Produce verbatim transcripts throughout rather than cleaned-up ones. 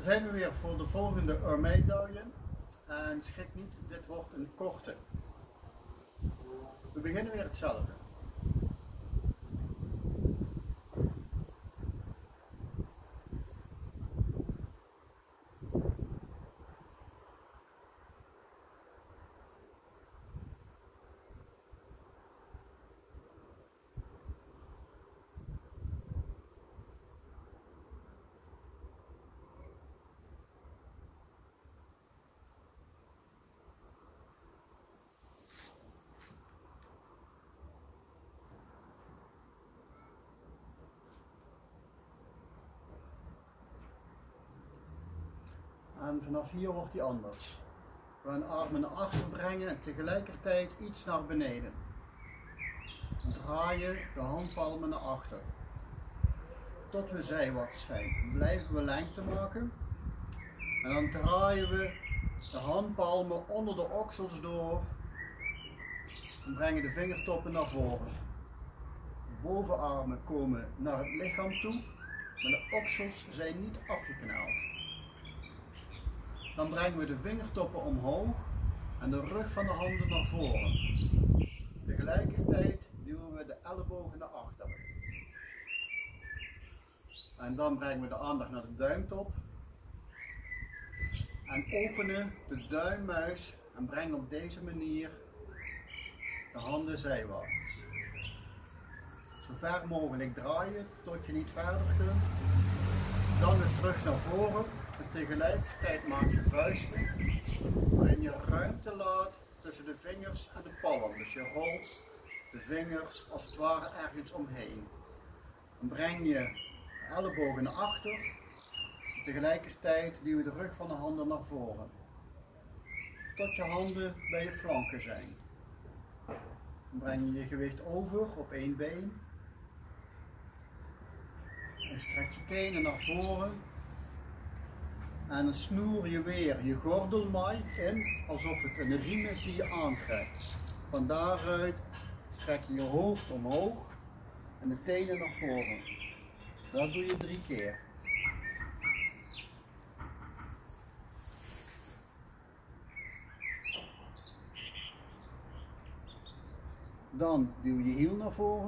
zijn we weer voor de volgende Urmeduie. En schrik niet, dit wordt een korte. We beginnen weer hetzelfde. En vanaf hier wordt die anders. We gaan de armen naar achter brengen en tegelijkertijd iets naar beneden. Dan draaien de handpalmen naar achter. Tot we zijwaarts zijn. Blijven we lengte maken. En dan draaien we de handpalmen onder de oksels door. En brengen de vingertoppen naar voren. De bovenarmen komen naar het lichaam toe. Maar de oksels zijn niet afgekneld. Dan brengen we de vingertoppen omhoog en de rug van de handen naar voren. Tegelijkertijd duwen we de ellebogen naar achteren. En dan brengen we de aandacht naar de duimtop. En openen de duimmuis en brengen op deze manier de handen zijwaarts. Zo ver mogelijk draaien tot je niet verder kunt. Dan weer terug naar voren. En tegelijkertijd maak je vuisten waarin je ruimte laat tussen de vingers en de palm. Dus je rolt de vingers als het ware ergens omheen. Dan breng je de ellebogen naar achter. Tegelijkertijd duw je de rug van de handen naar voren. Tot je handen bij je flanken zijn. Dan breng je je gewicht over op één been. En strek je tenen naar voren. En dan snoer je weer je gordelmaai in, alsof het een riem is die je aantrekt. Van daaruit trek je je hoofd omhoog en de tenen naar voren. Dat doe je drie keer. Dan duw je hiel naar voren.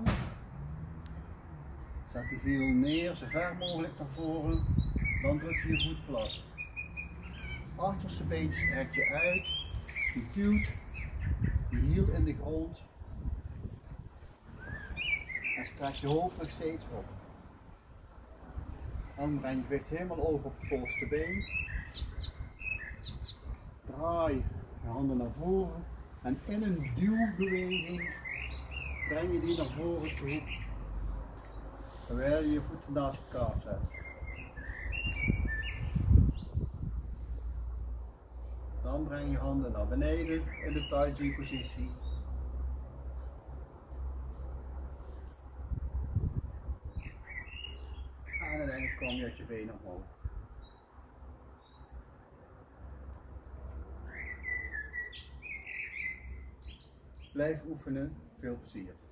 Zet de hiel neer, zo ver mogelijk naar voren. Dan druk je je voet plat. Achterste been strek je uit. Je duwt je hiel in de grond. En strek je hoofd nog steeds op. Dan breng je gewicht helemaal over op het voorste been. Draai je handen naar voren. En in een duwbeweging breng je die naar voren toe. Terwijl je je voeten naast elkaar zet. Dan breng je handen naar beneden in de Tai Chi positie. En uiteindelijk kom je uit je benen omhoog. Blijf oefenen, veel plezier.